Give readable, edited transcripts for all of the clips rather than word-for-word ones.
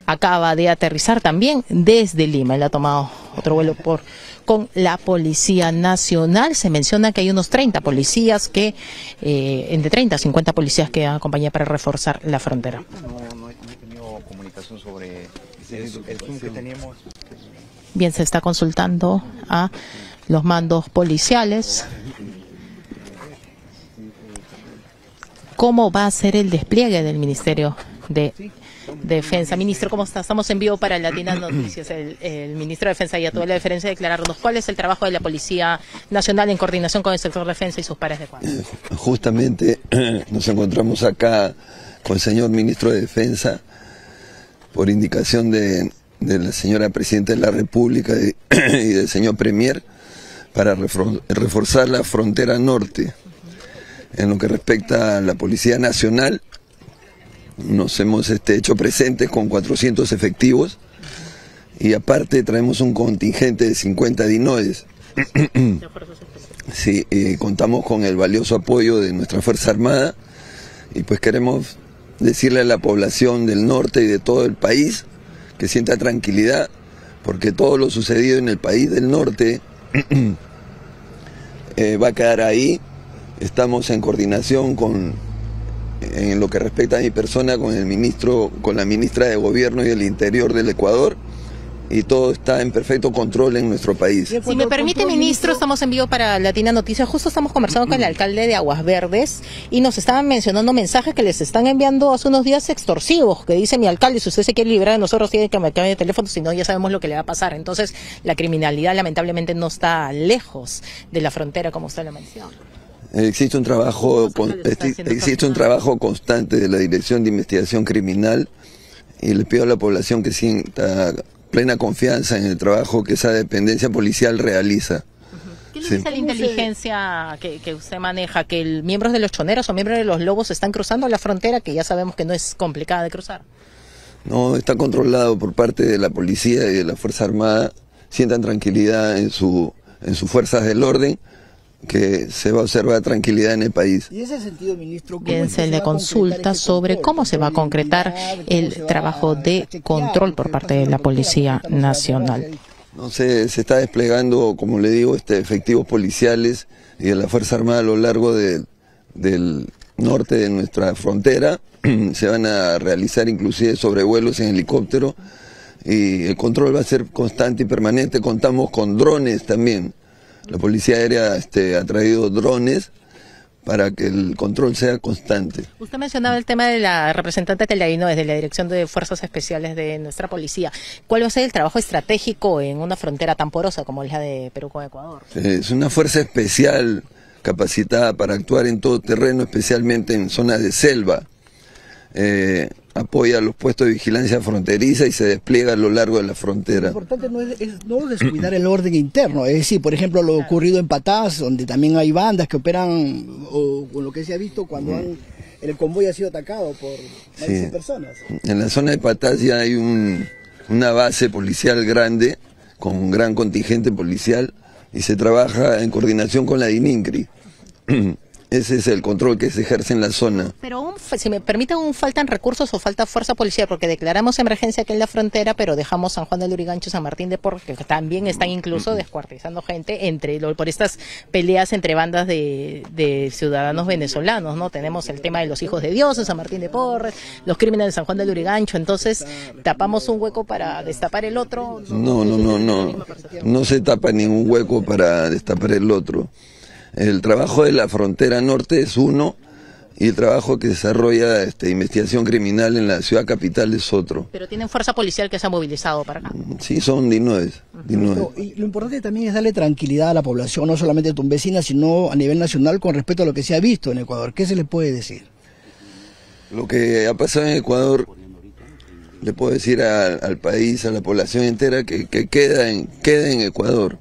acaba de aterrizar también desde Lima. Él ha tomado otro vuelo con la Policía Nacional. Se menciona que hay unos 30 policías entre 30 a 50 policías que acompañan para reforzar la frontera. No he tenido comunicación sobre el Zoom que teníamos. Bien, se está consultando a los mandos policiales cómo va a ser el despliegue del Ministerio de Defensa. Ministro, ¿cómo está? Estamos en vivo para Latinas Noticias. El ministro de Defensa ya tuvo la deferencia de declararnos cuál es el trabajo de la Policía Nacional en coordinación con el sector de defensa y sus pares de cuadro. Justamente nos encontramos acá con el señor ministro de Defensa por indicación de la señora Presidenta de la República y del señor Premier para reforzar la frontera norte. En lo que respecta a la Policía Nacional, nos hemos hecho presentes con 400 efectivos y aparte traemos un contingente de 50 dinoides. Sí, contamos con el valioso apoyo de nuestra Fuerza Armada y pues queremos decirle a la población del norte y de todo el país que sienta tranquilidad porque todo lo sucedido en el país del norte va a quedar ahí. Estamos en coordinación en lo que respecta a mi persona con la ministra de Gobierno y del Interior del Ecuador, y todo está en perfecto control en nuestro país. Si me permite, ministro, estamos en vivo para Latina Noticias. Justo estamos conversando con el alcalde de Aguas Verdes y nos estaban mencionando mensajes que les están enviando hace unos días extorsivos, que dice mi alcalde, si usted se quiere librar de nosotros tiene que marcar el teléfono, si no ya sabemos lo que le va a pasar. Entonces la criminalidad lamentablemente no está lejos de la frontera como usted lo menciona. Existe un trabajo constante de la Dirección de Investigación Criminal y le pido a la población que sienta plena confianza en el trabajo que esa dependencia policial realiza. ¿Qué le dice la inteligencia que usted maneja? ¿Que miembros de los choneros o miembros de los lobos están cruzando la frontera, que ya sabemos que no es complicada de cruzar? No, está controlado por parte de la policía y de la Fuerza Armada. Sientan tranquilidad en sus fuerzas del orden, que se va a observar tranquilidad en el país. Y en ese sentido, ministro, bien, se le consulta sobre cómo se va a concretar el trabajo de control por parte de la Policía Nacional. No sé, se está desplegando, como le digo, efectivos policiales y de la Fuerza Armada a lo largo del norte de nuestra frontera. Se van a realizar inclusive sobrevuelos en helicóptero y el control va a ser constante y permanente. Contamos con drones también. La Policía Aérea ha traído drones para que el control sea constante. Usted mencionaba el tema de la representante Telaino desde la Dirección de Fuerzas Especiales de nuestra policía. ¿Cuál va a ser el trabajo estratégico en una frontera tan porosa como es la de Perú con Ecuador? Es una fuerza especial capacitada para actuar en todo terreno, especialmente en zonas de selva. Apoya los puestos de vigilancia fronteriza y se despliega a lo largo de la frontera. Lo importante no es descuidar el orden interno, es decir, por ejemplo, lo ocurrido en Patás, donde también hay bandas que operan, o con lo que se ha visto cuando el convoy ha sido atacado por más de 100 personas. En la zona de Patás ya hay una base policial grande, con un gran contingente policial, y se trabaja en coordinación con la DININCRI. Ese es el control que se ejerce en la zona. Pero si me permiten, faltan recursos o falta fuerza policial, porque declaramos emergencia aquí en la frontera, pero dejamos San Juan del Lurigancho y San Martín de Porres, que también están incluso descuartizando gente por estas peleas entre bandas de ciudadanos venezolanos, ¿no? Tenemos el tema de los hijos de Dios en San Martín de Porres, los crímenes de San Juan del Lurigancho, entonces tapamos un hueco para destapar el otro. No se tapa ningún hueco para destapar el otro. El trabajo de la frontera norte es uno y el trabajo que desarrolla investigación criminal en la ciudad capital es otro. Pero tienen fuerza policial que se ha movilizado para acá. Sí, son dinoides. Y lo importante también es darle tranquilidad a la población, no solamente tumbesina, sino a nivel nacional con respecto a lo que se ha visto en Ecuador. ¿Qué se le puede decir? Lo que ha pasado en Ecuador, le puedo decir al país, a la población entera, que queda en Ecuador.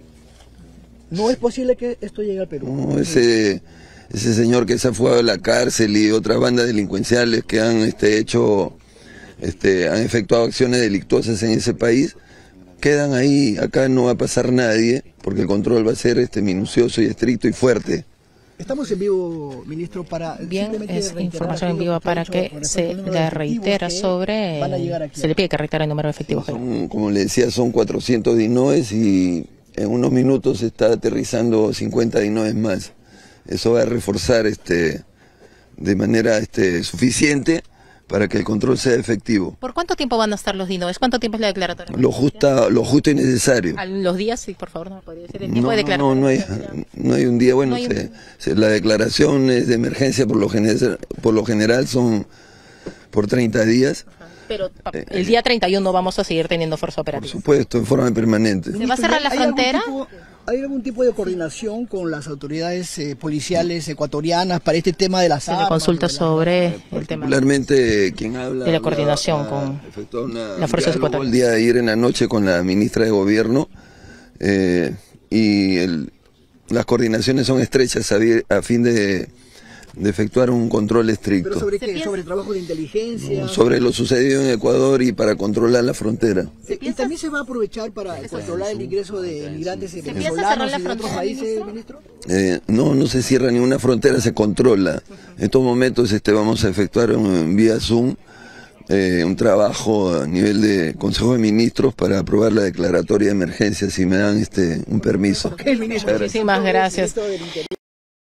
No es posible que esto llegue al Perú. No, ese señor que se ha fugado de la cárcel y otras bandas delincuenciales que han han efectuado acciones delictuosas en ese país, quedan ahí. Acá no va a pasar nadie, porque el control va a ser minucioso y estricto y fuerte. Estamos en vivo, ministro, para... Bien, es información en vivo para que se le reitera sobre... Se le pide que reitere el número de efectivos. Como le decía, son 400 DINOES y en unos minutos se está aterrizando 50 DINOES más. Eso va a reforzar de manera suficiente para que el control sea efectivo. ¿Por cuánto tiempo van a estar los DINOES? ¿Cuánto tiempo es la declaratoria? Lo justo y necesario. ¿A los días? Sí, por favor, no me podría decir el tiempo de declaratoria. No hay un día. Bueno, la declaración es de emergencia por lo general son por 30 días. Pero el día 31 vamos a seguir teniendo fuerza operativa. Por supuesto, en forma permanente. ¿Se va a cerrar la frontera? ¿Hay algún tipo de coordinación con las autoridades policiales ecuatorianas para este tema de las armas? Se le consulta sobre el tema. Particularmente quien habla de la coordinación con las fuerzas ecuatorianas. El día de ayer en la noche con la ministra de Gobierno y las coordinaciones son estrechas a fin de efectuar un control estricto. ¿Pero sobre qué? ¿Sobre trabajo de inteligencia? Sobre lo sucedido en Ecuador y para controlar la frontera. ¿Y también se va a aprovechar para controlar el ingreso de migrantes venezolanos y de otros países, ministro? No se cierra ninguna frontera, se controla. En estos momentos vamos a efectuar vía Zoom un trabajo a nivel de Consejo de Ministros para aprobar la declaratoria de emergencia, si me dan un permiso. Okay, ministro. Muchísimas gracias.